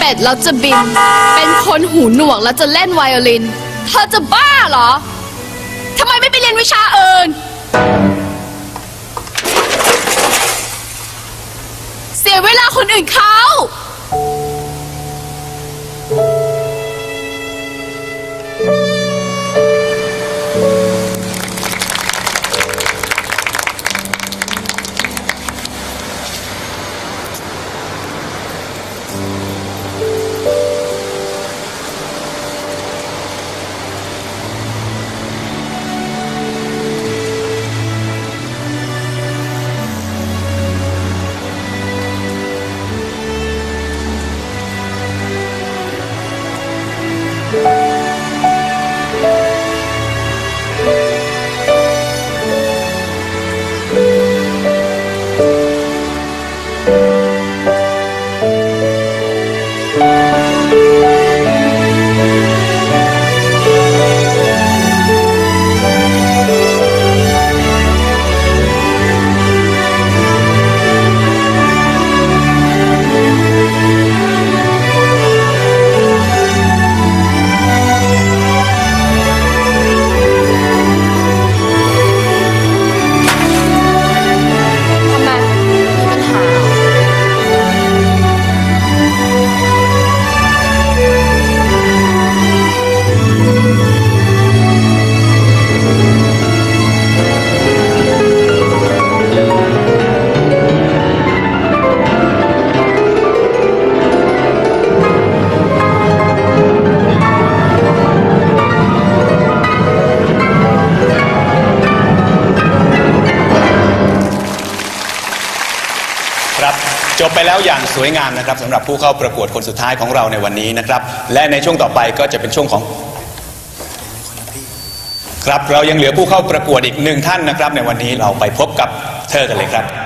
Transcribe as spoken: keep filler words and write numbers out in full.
เป็ดแล้วจะบินเป็นคนหูหนวกแล้วจะเล่นไวโอลินเธอจะบ้าเหรอทำไมไม่ไปเรียนวิชาอื่นเสียเวลาคนอื่นเขาจบไปแล้วอย่างสวยงามนะครับสำหรับผู้เข้าประกวดคนสุดท้ายของเราในวันนี้นะครับและในช่วงต่อไปก็จะเป็นช่วงของครับเรายังเหลือผู้เข้าประกวดอีกหนึ่งท่านนะครับในวันนี้เราไปพบกับเธอกันเลยครับ